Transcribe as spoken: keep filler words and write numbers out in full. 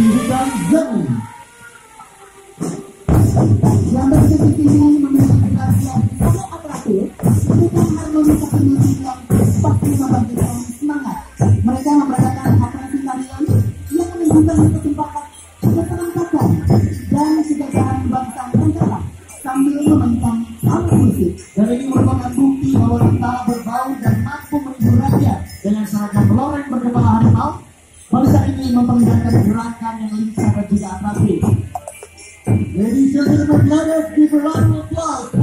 dan Zani. Yang bersedikit ini memiliki perhatian sangat atraktif dengan harmonisasi musik yang pasti membangkitkan semangat. Mereka memperagakan atraksi tarian yang menunjukkan kesempatan, keserentakan dan kejajaran bangsa Nusantara sambil memainkan alat musik. Dan ini merupakan bukti bahwa tentara berbaur dan mampu menghibur rakyat dengan seragam loreng berkepala harimau. Bangsa ini memperlihatkan gerakan yang lincah dan juga atraktif. Ladies and gentlemen, let us give a round of applause.